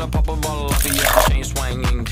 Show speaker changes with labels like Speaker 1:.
Speaker 1: tryna pop a bottle off of your chain swinging.